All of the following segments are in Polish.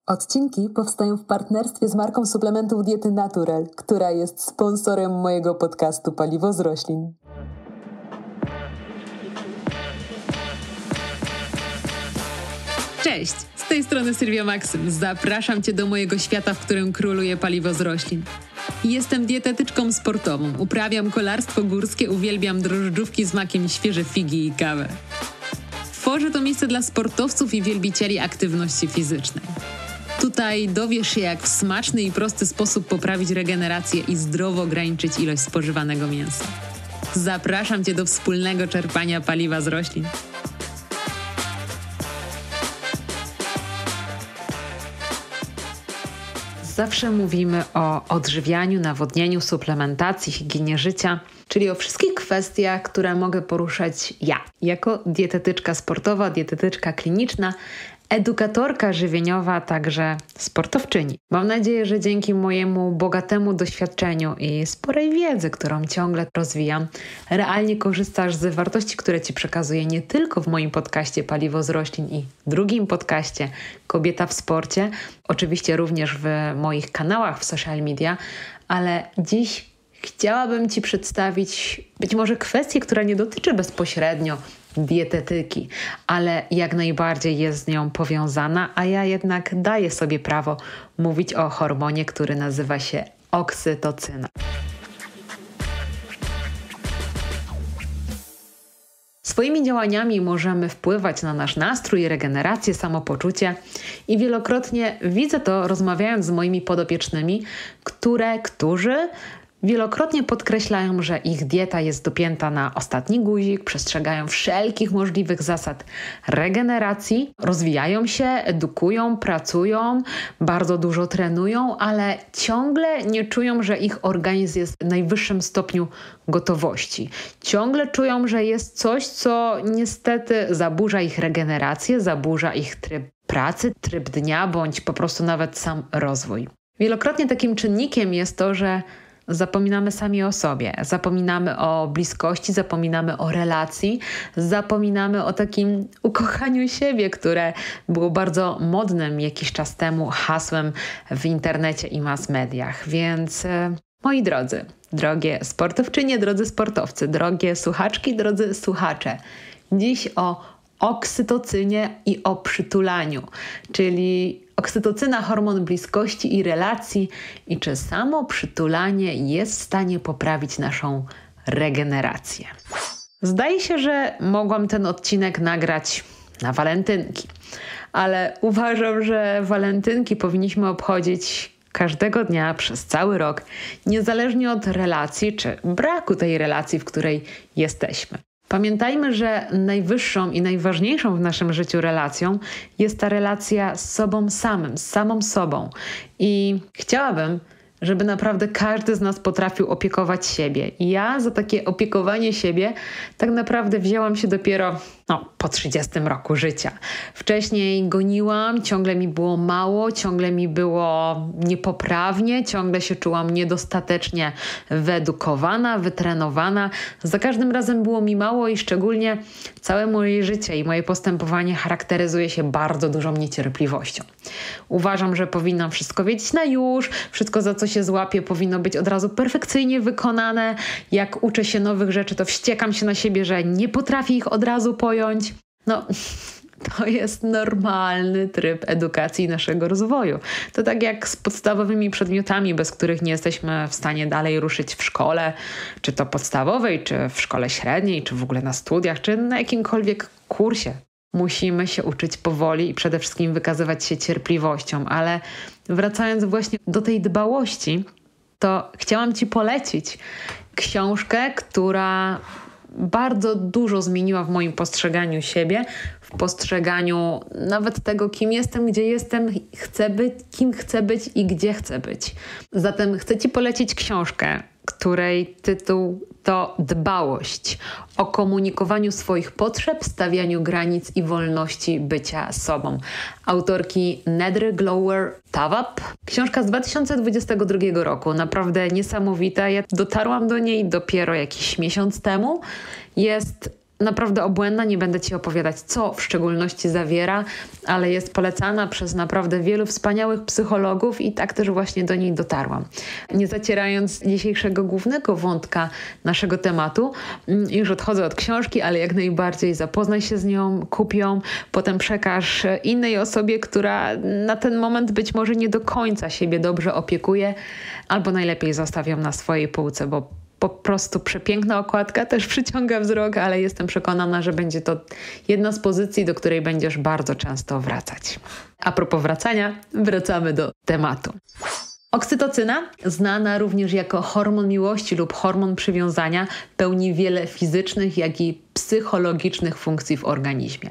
Odcinki powstają w partnerstwie z marką suplementów diety Natural, która jest sponsorem mojego podcastu Paliwo z roślin. Cześć, z tej strony Sylwia Maksym. Zapraszam Cię do mojego świata, w którym króluje paliwo z roślin. Jestem dietetyczką sportową, uprawiam kolarstwo górskie, uwielbiam drożdżówki z makiem, świeże figi i kawę. Tworzę to miejsce dla sportowców i wielbicieli aktywności fizycznej. Tutaj dowiesz się, jak w smaczny i prosty sposób poprawić regenerację i zdrowo ograniczyć ilość spożywanego mięsa. Zapraszam Cię do wspólnego czerpania paliwa z roślin. Zawsze mówimy o odżywianiu, nawodnieniu, suplementacji, higienie życia, czyli o wszystkich kwestiach, które mogę poruszać ja, jako dietetyczka sportowa, dietetyczka kliniczna, edukatorka żywieniowa, także sportowczyni. Mam nadzieję, że dzięki mojemu bogatemu doświadczeniu i sporej wiedzy, którą ciągle rozwijam, realnie korzystasz z wartości, które Ci przekazuję nie tylko w moim podcaście Paliwo z roślin i drugim podcaście Kobieta w sporcie, oczywiście również w moich kanałach w social media, ale dziś chciałabym Ci przedstawić być może kwestię, która nie dotyczy bezpośrednio dietetyki, ale jak najbardziej jest z nią powiązana, a ja jednak daję sobie prawo mówić o hormonie, który nazywa się oksytocyna. Swoimi działaniami możemy wpływać na nasz nastrój, regenerację, samopoczucie i wielokrotnie widzę to, rozmawiając z moimi podopiecznymi, którzy wielokrotnie podkreślają, że ich dieta jest dopięta na ostatni guzik, przestrzegają wszelkich możliwych zasad regeneracji, rozwijają się, edukują, pracują, bardzo dużo trenują, ale ciągle nie czują, że ich organizm jest w najwyższym stopniu gotowości. Ciągle czują, że jest coś, co niestety zaburza ich regenerację, zaburza ich tryb pracy, tryb dnia, bądź po prostu nawet sam rozwój. Wielokrotnie takim czynnikiem jest to, że zapominamy sami o sobie, zapominamy o bliskości, zapominamy o relacji, zapominamy o takim ukochaniu siebie, które było bardzo modnym jakiś czas temu hasłem w internecie i mass mediach. Więc moi drodzy, drogie sportowczynie, drodzy sportowcy, drogie słuchaczki, drodzy słuchacze, dziś o oksytocynie i o przytulaniu, czyli oksytocyna, hormon bliskości i relacji i czy samo przytulanie jest w stanie poprawić naszą regenerację. Zdaje się, że mogłam ten odcinek nagrać na walentynki, ale uważam, że walentynki powinniśmy obchodzić każdego dnia przez cały rok, niezależnie od relacji czy braku tej relacji, w której jesteśmy. Pamiętajmy, że najwyższą i najważniejszą w naszym życiu relacją jest ta relacja z sobą samym, z samą sobą. I chciałabym, żeby naprawdę każdy z nas potrafił opiekować siebie. I ja za takie opiekowanie siebie tak naprawdę wzięłam się dopiero po 30 roku życia. Wcześniej goniłam, ciągle mi było mało, ciągle mi było niepoprawnie, ciągle się czułam niedostatecznie wyedukowana, wytrenowana. Za każdym razem było mi mało i szczególnie całe moje życie i moje postępowanie charakteryzuje się bardzo dużą niecierpliwością. Uważam, że powinnam wszystko wiedzieć na już, wszystko za co się złapię powinno być od razu perfekcyjnie wykonane. Jak uczę się nowych rzeczy, to wściekam się na siebie, że nie potrafię ich od razu pojąć. To jest normalny tryb edukacji naszego rozwoju. To tak jak z podstawowymi przedmiotami, bez których nie jesteśmy w stanie dalej ruszyć w szkole, czy to podstawowej, czy w szkole średniej, czy w ogóle na studiach, czy na jakimkolwiek kursie. Musimy się uczyć powoli i przede wszystkim wykazywać się cierpliwością, ale wracając właśnie do tej dbałości, to chciałam Ci polecić książkę, która bardzo dużo zmieniła w moim postrzeganiu siebie, w postrzeganiu nawet tego, kim jestem, gdzie jestem, chcę być, kim chcę być i gdzie chcę być. Zatem chcę Ci polecić książkę, której tytuł to Dbałość o komunikowaniu swoich potrzeb, stawianiu granic i wolności bycia sobą. Autorki Nedry Glower-Tawwab. Książka z 2022 roku, naprawdę niesamowita. Ja dotarłam do niej dopiero jakiś miesiąc temu. Jest naprawdę obłędna, nie będę Ci opowiadać, co w szczególności zawiera, ale jest polecana przez naprawdę wielu wspaniałych psychologów i tak też właśnie do niej dotarłam. Nie zacierając dzisiejszego głównego wątka naszego tematu, już odchodzę od książki, ale jak najbardziej zapoznaj się z nią, kup ją, potem przekaż innej osobie, która na ten moment być może nie do końca siebie dobrze opiekuje, albo najlepiej zostaw ją na swojej półce, bo po prostu przepiękna okładka też przyciąga wzrok, ale jestem przekonana, że będzie to jedna z pozycji, do której będziesz bardzo często wracać. A propos wracania, wracamy do tematu. Oksytocyna, znana również jako hormon miłości lub hormon przywiązania, pełni wiele fizycznych, jak i psychologicznych funkcji w organizmie.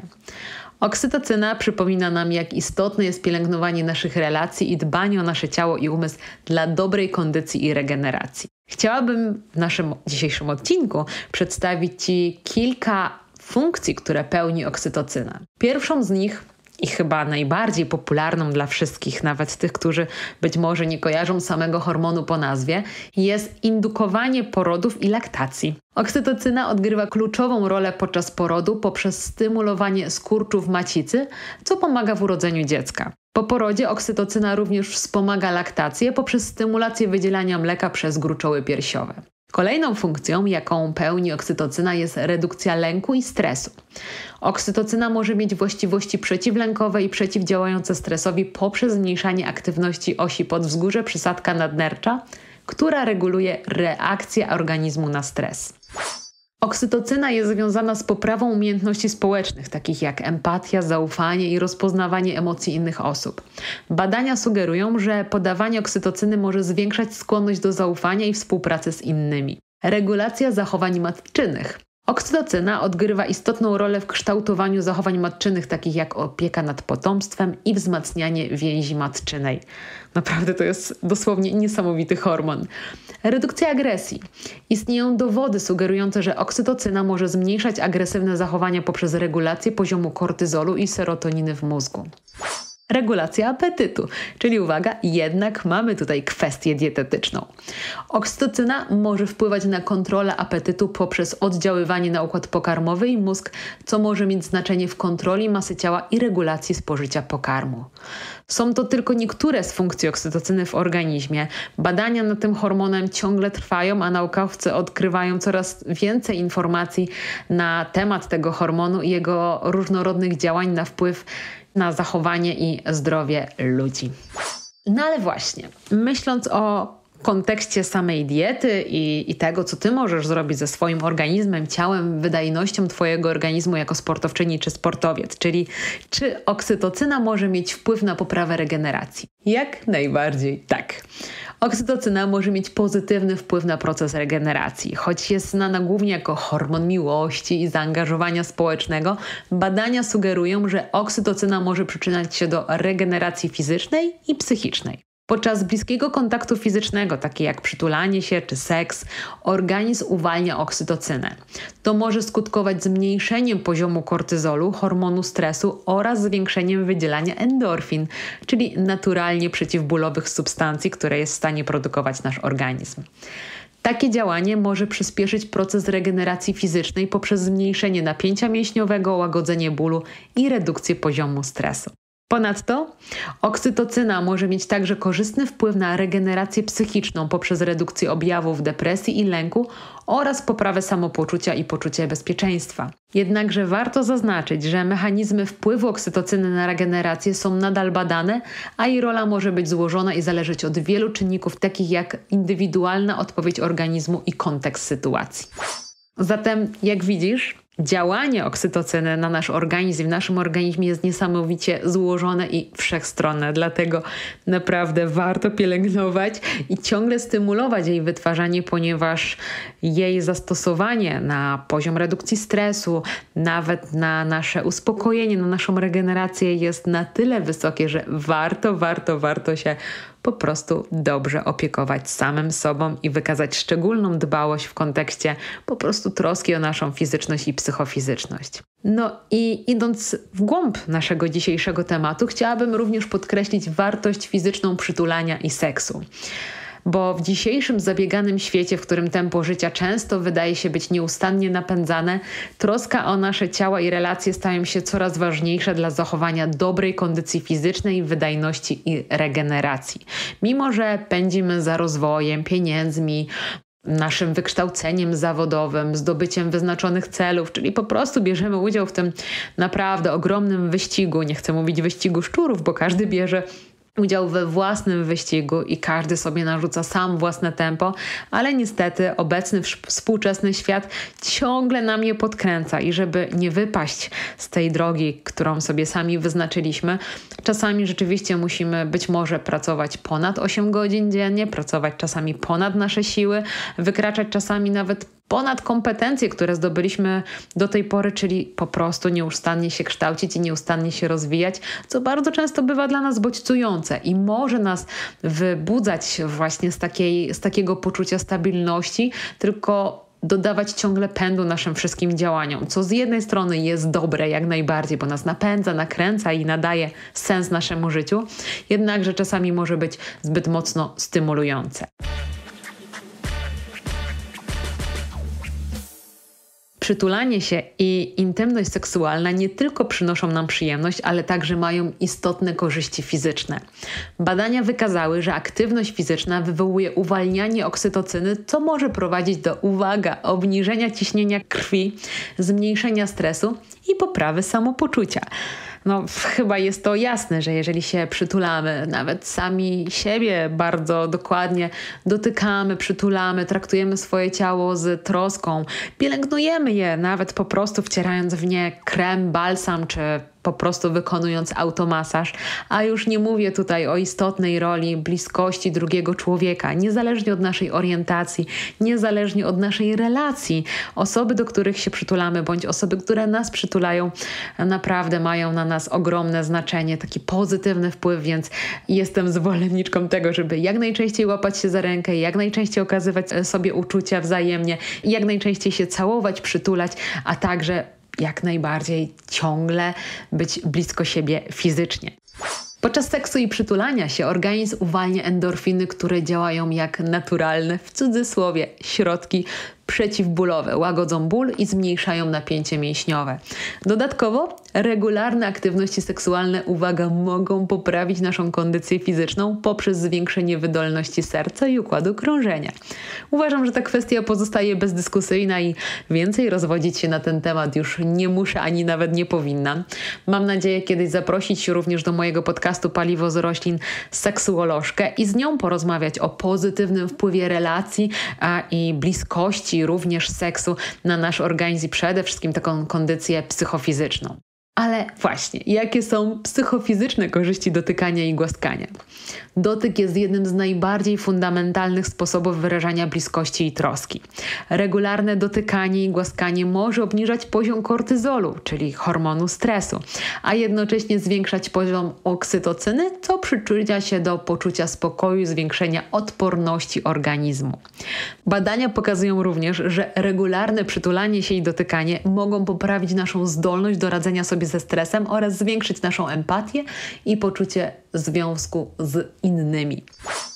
Oksytocyna przypomina nam, jak istotne jest pielęgnowanie naszych relacji i dbanie o nasze ciało i umysł dla dobrej kondycji i regeneracji. Chciałabym w naszym dzisiejszym odcinku przedstawić Ci kilka funkcji, które pełni oksytocyna. Pierwszą z nich i chyba najbardziej popularną dla wszystkich, nawet tych, którzy być może nie kojarzą samego hormonu po nazwie, jest indukowanie porodów i laktacji. Oksytocyna odgrywa kluczową rolę podczas porodu poprzez stymulowanie skurczów macicy, co pomaga w urodzeniu dziecka. Po porodzie oksytocyna również wspomaga laktację poprzez stymulację wydzielania mleka przez gruczoły piersiowe. Kolejną funkcją, jaką pełni oksytocyna, jest redukcja lęku i stresu. Oksytocyna może mieć właściwości przeciwlękowe i przeciwdziałające stresowi poprzez zmniejszanie aktywności osi podwzgórze przysadka nadnercza, która reguluje reakcję organizmu na stres. Oksytocyna jest związana z poprawą umiejętności społecznych, takich jak empatia, zaufanie i rozpoznawanie emocji innych osób. Badania sugerują, że podawanie oksytocyny może zwiększać skłonność do zaufania i współpracy z innymi. Regulacja zachowań matczynych. Oksytocyna odgrywa istotną rolę w kształtowaniu zachowań matczynych, takich jak opieka nad potomstwem i wzmacnianie więzi matczynej. Naprawdę to jest dosłownie niesamowity hormon. Redukcja agresji. Istnieją dowody sugerujące, że oksytocyna może zmniejszać agresywne zachowania poprzez regulację poziomu kortyzolu i serotoniny w mózgu. Regulacja apetytu, czyli uwaga, jednak mamy tutaj kwestię dietetyczną. Oksytocyna może wpływać na kontrolę apetytu poprzez oddziaływanie na układ pokarmowy i mózg, co może mieć znaczenie w kontroli masy ciała i regulacji spożycia pokarmu. Są to tylko niektóre z funkcji oksytocyny w organizmie. Badania nad tym hormonem ciągle trwają, a naukowcy odkrywają coraz więcej informacji na temat tego hormonu i jego różnorodnych działań na wpływ na zachowanie i zdrowie ludzi. No ale właśnie, myśląc o kontekście samej diety i tego, co Ty możesz zrobić ze swoim organizmem, ciałem, wydajnością Twojego organizmu jako sportowczyni czy sportowiec, czyli czy oksytocyna może mieć wpływ na poprawę regeneracji? Jak najbardziej tak. Oksytocyna może mieć pozytywny wpływ na proces regeneracji. Choć jest znana głównie jako hormon miłości i zaangażowania społecznego, badania sugerują, że oksytocyna może przyczyniać się do regeneracji fizycznej i psychicznej. Podczas bliskiego kontaktu fizycznego, takie jak przytulanie się czy seks, organizm uwalnia oksytocynę. To może skutkować zmniejszeniem poziomu kortyzolu, hormonu stresu oraz zwiększeniem wydzielania endorfin, czyli naturalnie przeciwbólowych substancji, które jest w stanie produkować nasz organizm. Takie działanie może przyspieszyć proces regeneracji fizycznej poprzez zmniejszenie napięcia mięśniowego, łagodzenie bólu i redukcję poziomu stresu. Ponadto oksytocyna może mieć także korzystny wpływ na regenerację psychiczną poprzez redukcję objawów depresji i lęku oraz poprawę samopoczucia i poczucia bezpieczeństwa. Jednakże warto zaznaczyć, że mechanizmy wpływu oksytocyny na regenerację są nadal badane, a jej rola może być złożona i zależeć od wielu czynników, takich jak indywidualna odpowiedź organizmu i kontekst sytuacji. Zatem, jak widzisz, działanie oksytocyny na nasz organizm, w naszym organizmie jest niesamowicie złożone i wszechstronne, dlatego naprawdę warto pielęgnować i ciągle stymulować jej wytwarzanie, ponieważ jej zastosowanie na poziom redukcji stresu, nawet na nasze uspokojenie, na naszą regenerację jest na tyle wysokie, że warto się po prostu dobrze opiekować samym sobą i wykazać szczególną dbałość w kontekście po prostu troski o naszą fizyczność i psychofizyczność. No i idąc w głąb naszego dzisiejszego tematu, chciałabym również podkreślić wartość fizyczną przytulania i seksu. bo w dzisiejszym zabieganym świecie, w którym tempo życia często wydaje się być nieustannie napędzane, troska o nasze ciała i relacje stają się coraz ważniejsze dla zachowania dobrej kondycji fizycznej, wydajności i regeneracji. Mimo że pędzimy za rozwojem, pieniędzmi, naszym wykształceniem zawodowym, zdobyciem wyznaczonych celów, czyli po prostu bierzemy udział w tym naprawdę ogromnym wyścigu. Nie chcę mówić wyścigu szczurów, bo każdy bierze udział we własnym wyścigu i każdy sobie narzuca sam własne tempo, ale niestety obecny współczesny świat ciągle nam je podkręca i żeby nie wypaść z tej drogi, którą sobie sami wyznaczyliśmy, czasami rzeczywiście musimy być może pracować ponad 8 godzin dziennie, pracować czasami ponad nasze siły, wykraczać czasami nawet ponad kompetencje, które zdobyliśmy do tej pory, czyli po prostu nieustannie się kształcić i nieustannie się rozwijać, co bardzo często bywa dla nas bodźcujące i może nas wybudzać właśnie z takiego poczucia stabilności, tylko dodawać ciągle pędu naszym wszystkim działaniom, co z jednej strony jest dobre jak najbardziej, bo nas napędza, nakręca i nadaje sens naszemu życiu, jednakże czasami może być zbyt mocno stymulujące. Przytulanie się i intymność seksualna nie tylko przynoszą nam przyjemność, ale także mają istotne korzyści fizyczne. Badania wykazały, że aktywność fizyczna wywołuje uwalnianie oksytocyny, co może prowadzić do, uwaga, obniżenia ciśnienia krwi, zmniejszenia stresu i poprawy samopoczucia. Chyba jest to jasne, że jeżeli się przytulamy, nawet sami siebie bardzo dokładnie dotykamy, przytulamy, traktujemy swoje ciało z troską, pielęgnujemy je, nawet po prostu wcierając w nie krem, balsam czy po prostu wykonując automasaż, a już nie mówię tutaj o istotnej roli bliskości drugiego człowieka, niezależnie od naszej orientacji, niezależnie od naszej relacji. Osoby, do których się przytulamy, bądź osoby, które nas przytulają, naprawdę mają na nas ogromne znaczenie, taki pozytywny wpływ, więc jestem zwolenniczką tego, żeby jak najczęściej łapać się za rękę, jak najczęściej okazywać sobie uczucia wzajemnie, jak najczęściej się całować, przytulać, a także jak najbardziej ciągle być blisko siebie fizycznie. Podczas seksu i przytulania się organizm uwalnia endorfiny, które działają jak naturalne, w cudzysłowie, środki przeciwbólowe, łagodzą ból i zmniejszają napięcie mięśniowe. Dodatkowo regularne aktywności seksualne, uwaga, mogą poprawić naszą kondycję fizyczną poprzez zwiększenie wydolności serca i układu krążenia. Uważam, że ta kwestia pozostaje bezdyskusyjna i więcej rozwodzić się na ten temat już nie muszę, ani nawet nie powinnam. Mam nadzieję kiedyś zaprosić również do mojego podcastu Paliwo z roślin seksuolożkę i z nią porozmawiać o pozytywnym wpływie relacji i bliskości, również seksu na nasz organizm i przede wszystkim taką kondycję psychofizyczną. Ale właśnie, jakie są psychofizyczne korzyści dotykania i głaskania? Dotyk jest jednym z najbardziej fundamentalnych sposobów wyrażania bliskości i troski. Regularne dotykanie i głaskanie może obniżać poziom kortyzolu, czyli hormonu stresu, a jednocześnie zwiększać poziom oksytocyny, co przyczynia się do poczucia spokoju i zwiększenia odporności organizmu. Badania pokazują również, że regularne przytulanie się i dotykanie mogą poprawić naszą zdolność do radzenia sobie ze stresem oraz zwiększyć naszą empatię i poczucie związku z innymi.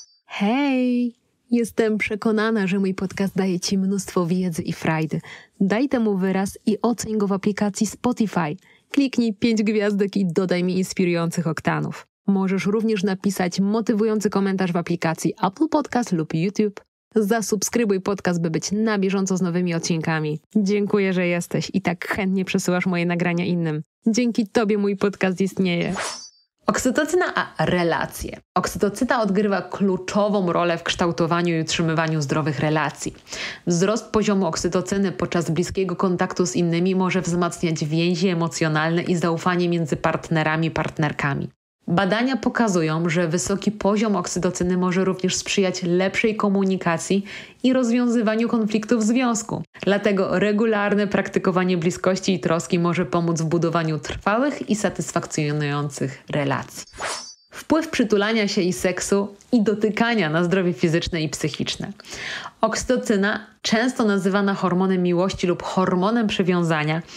Hej! Jestem przekonana, że mój podcast daje Ci mnóstwo wiedzy i frajdy. Daj temu wyraz i oceń go w aplikacji Spotify. Kliknij 5 gwiazdek i dodaj mi inspirujących oktanów. Możesz również napisać motywujący komentarz w aplikacji Apple Podcast lub YouTube. Zasubskrybuj podcast, by być na bieżąco z nowymi odcinkami. Dziękuję, że jesteś i tak chętnie przesyłasz moje nagrania innym. Dzięki Tobie mój podcast istnieje. Oksytocyna a relacje. Oksytocyna odgrywa kluczową rolę w kształtowaniu i utrzymywaniu zdrowych relacji. Wzrost poziomu oksytocyny podczas bliskiego kontaktu z innymi może wzmacniać więzi emocjonalne i zaufanie między partnerami, partnerkami. Badania pokazują, że wysoki poziom oksytocyny może również sprzyjać lepszej komunikacji i rozwiązywaniu konfliktów w związku. Dlatego regularne praktykowanie bliskości i troski może pomóc w budowaniu trwałych i satysfakcjonujących relacji. Wpływ przytulania się i seksu i dotykania na zdrowie fizyczne i psychiczne. Oksytocyna, często nazywana hormonem miłości lub hormonem przywiązania,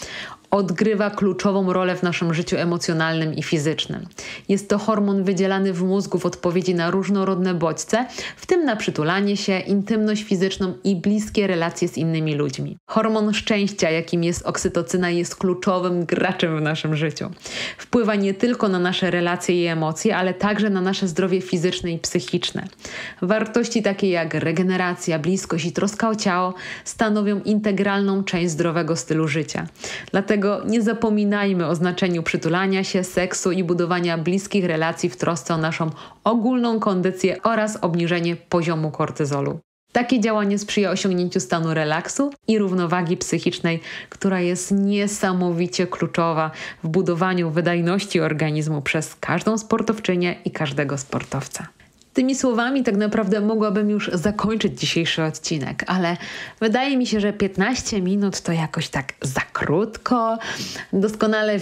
odgrywa kluczową rolę w naszym życiu emocjonalnym i fizycznym. Jest to hormon wydzielany w mózgu w odpowiedzi na różnorodne bodźce, w tym na przytulanie się, intymność fizyczną i bliskie relacje z innymi ludźmi. Hormon szczęścia, jakim jest oksytocyna, jest kluczowym graczem w naszym życiu. Wpływa nie tylko na nasze relacje i emocje, ale także na nasze zdrowie fizyczne i psychiczne. Wartości takie jak regeneracja, bliskość i troska o ciało stanowią integralną część zdrowego stylu życia. Dlatego nie zapominajmy o znaczeniu przytulania się, seksu i budowania bliskich relacji w trosce o naszą ogólną kondycję oraz obniżenie poziomu kortyzolu. Takie działanie sprzyja osiągnięciu stanu relaksu i równowagi psychicznej, która jest niesamowicie kluczowa w budowaniu wydajności organizmu przez każdą sportowczynię i każdego sportowca. Tymi słowami tak naprawdę mogłabym już zakończyć dzisiejszy odcinek, ale wydaje mi się, że 15 minut to jakoś tak za krótko. Doskonale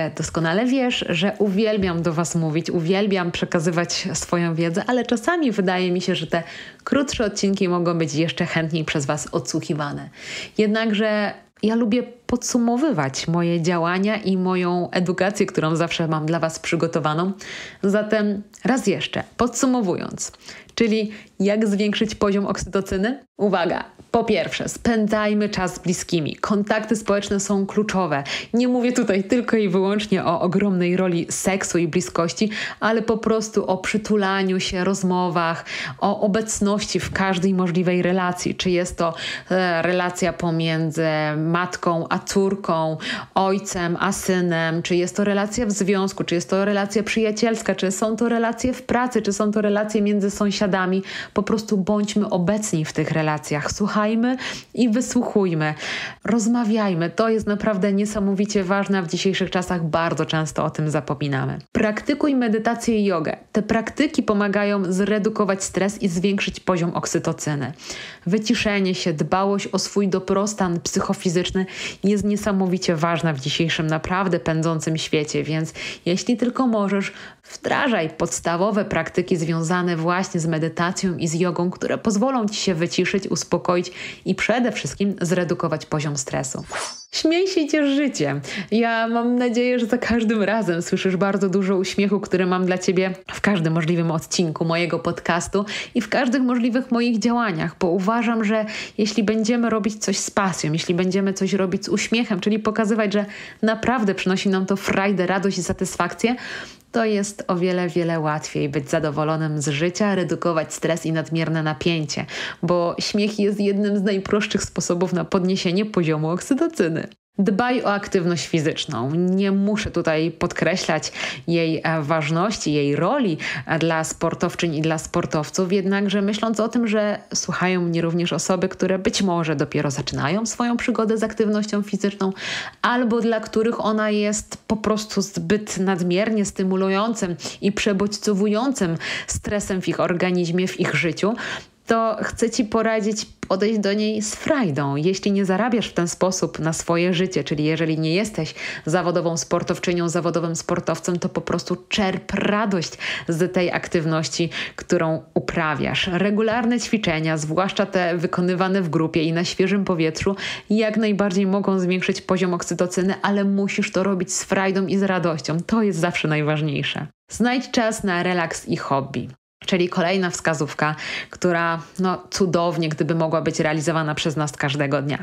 wiesz, że uwielbiam do Was mówić, uwielbiam przekazywać swoją wiedzę, ale czasami wydaje mi się, że te krótsze odcinki mogą być jeszcze chętniej przez Was odsłuchiwane. Jednakże ja lubię podsumowywać moje działania i moją edukację, którą zawsze mam dla Was przygotowaną. Zatem raz jeszcze, podsumowując, czyli jak zwiększyć poziom oksytocyny? Uwaga! Po pierwsze, spędzajmy czas z bliskimi. Kontakty społeczne są kluczowe. Nie mówię tutaj tylko i wyłącznie o ogromnej roli seksu i bliskości, ale po prostu o przytulaniu się, rozmowach, o obecności w każdej możliwej relacji. Czy jest to relacja pomiędzy matką a córką, ojcem a synem, czy jest to relacja w związku, czy jest to relacja przyjacielska, czy są to relacje w pracy, czy są to relacje między sąsiadami. Po prostu bądźmy obecni w tych relacjach. Słuchajmy i wysłuchujmy. Rozmawiajmy. To jest naprawdę niesamowicie ważne, a w dzisiejszych czasach bardzo często o tym zapominamy. Praktykuj medytację i jogę. Te praktyki pomagają zredukować stres i zwiększyć poziom oksytocyny. Wyciszenie się, dbałość o swój dobrostan psychofizyczny jest niesamowicie ważna w dzisiejszym naprawdę pędzącym świecie, więc jeśli tylko możesz, wdrażaj podstawowe praktyki związane właśnie z medytacją i z jogą, które pozwolą Ci się wyciszyć, uspokoić i przede wszystkim zredukować poziom stresu. Śmiej się i ciesz życie. Ja mam nadzieję, że za każdym razem słyszysz bardzo dużo uśmiechu, który mam dla Ciebie w każdym możliwym odcinku mojego podcastu i w każdych możliwych moich działaniach, bo uważam, że jeśli będziemy robić coś z pasją, jeśli będziemy coś robić z uśmiechem, czyli pokazywać, że naprawdę przynosi nam to frajdę, radość i satysfakcję, to jest o wiele, wiele łatwiej być zadowolonym z życia, redukować stres i nadmierne napięcie, bo śmiech jest jednym z najprostszych sposobów na podniesienie poziomu oksytocyny. Dbaj o aktywność fizyczną. Nie muszę tutaj podkreślać jej ważności, jej roli dla sportowczyń i dla sportowców, jednakże myśląc o tym, że słuchają mnie również osoby, które być może dopiero zaczynają swoją przygodę z aktywnością fizyczną, albo dla których ona jest po prostu zbyt nadmiernie stymulującym i przebodźcowującym stresem w ich organizmie, w ich życiu, to chcę Ci poradzić podejść do niej z frajdą. Jeśli nie zarabiasz w ten sposób na swoje życie, czyli jeżeli nie jesteś zawodową sportowczynią, zawodowym sportowcem, to po prostu czerp radość z tej aktywności, którą uprawiasz. Regularne ćwiczenia, zwłaszcza te wykonywane w grupie i na świeżym powietrzu, jak najbardziej mogą zwiększyć poziom oksytocyny, ale musisz to robić z frajdą i z radością. To jest zawsze najważniejsze. Znajdź czas na relaks i hobby. Czyli kolejna wskazówka, która cudownie, gdyby mogła być realizowana przez nas każdego dnia.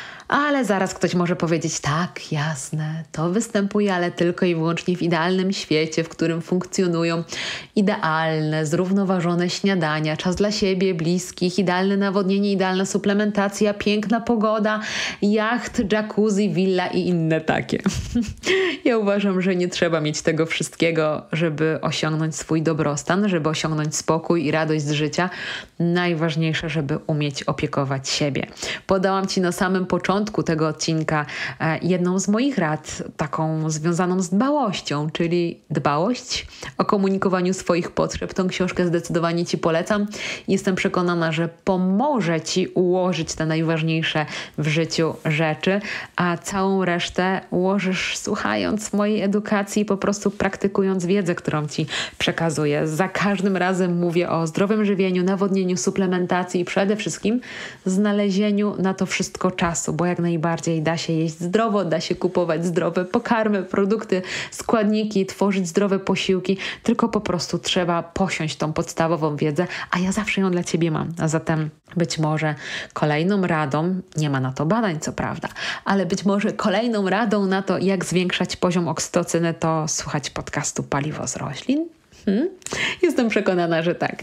Ale zaraz ktoś może powiedzieć, tak, jasne, to występuje, ale tylko i wyłącznie w idealnym świecie, w którym funkcjonują idealne, zrównoważone śniadania, czas dla siebie, bliskich, idealne nawodnienie, idealna suplementacja, piękna pogoda, jacht, jacuzzi, willa i inne takie. Ja uważam, że nie trzeba mieć tego wszystkiego, żeby osiągnąć swój dobrostan, żeby osiągnąć spokój i radość z życia. Najważniejsze, żeby umieć opiekować siebie. Podałam Ci na samym początku tego odcinka jedną z moich rad, taką związaną z dbałością, czyli dbałość o komunikowaniu swoich potrzeb. Tą książkę zdecydowanie Ci polecam. Jestem przekonana, że pomoże Ci ułożyć te najważniejsze w życiu rzeczy, a całą resztę ułożysz słuchając mojej edukacji i po prostu praktykując wiedzę, którą Ci przekazuję. Za każdym razem mówię o zdrowym żywieniu, nawodnieniu, suplementacji i przede wszystkim znalezieniu na to wszystko czasu, bo bo jak najbardziej da się jeść zdrowo, da się kupować zdrowe pokarmy, produkty, składniki, tworzyć zdrowe posiłki, tylko po prostu trzeba posiąść tą podstawową wiedzę, a ja zawsze ją dla Ciebie mam. A zatem być może kolejną radą, nie ma na to badań co prawda, ale być może kolejną radą na to, jak zwiększać poziom oksytocyny, to słuchać podcastu Paliwo z roślin? Jestem przekonana, że tak.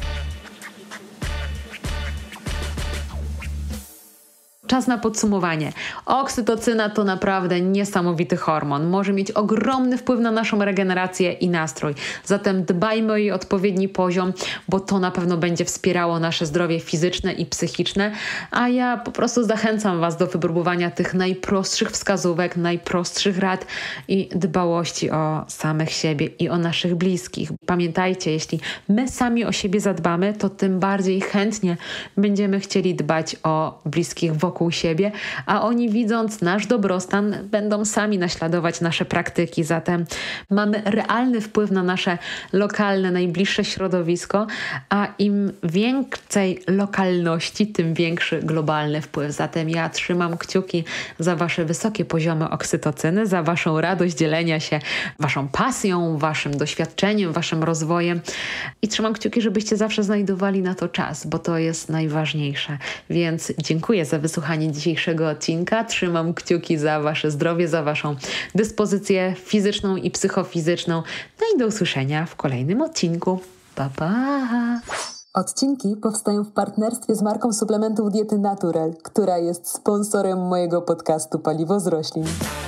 Czas na podsumowanie. Oksytocyna to naprawdę niesamowity hormon. Może mieć ogromny wpływ na naszą regenerację i nastrój. Zatem dbajmy o jej odpowiedni poziom, bo to na pewno będzie wspierało nasze zdrowie fizyczne i psychiczne. A ja po prostu zachęcam Was do wypróbowania tych najprostszych wskazówek, najprostszych rad i dbałości o samych siebie i o naszych bliskich. Pamiętajcie, jeśli my sami o siebie zadbamy, to tym bardziej chętnie będziemy chcieli dbać o bliskich wokół siebie, a oni widząc nasz dobrostan będą sami naśladować nasze praktyki. Zatem mamy realny wpływ na nasze lokalne, najbliższe środowisko, a im więcej lokalności, tym większy globalny wpływ. Zatem ja trzymam kciuki za Wasze wysokie poziomy oksytocyny, za Waszą radość dzielenia się Waszą pasją, Waszym doświadczeniem, Waszym rozwojem i trzymam kciuki, żebyście zawsze znajdowali na to czas, bo to jest najważniejsze. Więc dziękuję za wysłuchanie dzisiejszego odcinka. Trzymam kciuki za Wasze zdrowie, za Waszą dyspozycję fizyczną i psychofizyczną. No i do usłyszenia w kolejnym odcinku. Pa, pa! Odcinki powstają w partnerstwie z marką suplementów diety Naturel, która jest sponsorem mojego podcastu Paliwo z roślin.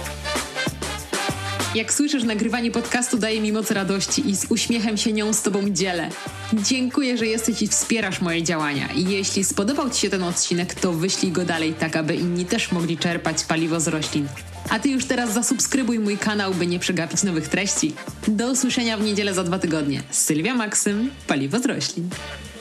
Jak słyszysz, nagrywanie podcastu daje mi moc radości i z uśmiechem się nią z Tobą dzielę. Dziękuję, że jesteś i wspierasz moje działania. I jeśli spodobał Ci się ten odcinek, to wyślij go dalej, tak aby inni też mogli czerpać paliwo z roślin. A Ty już teraz zasubskrybuj mój kanał, by nie przegapić nowych treści. Do usłyszenia w niedzielę za 2 tygodnie. Sylwia Maksym, Paliwo z roślin.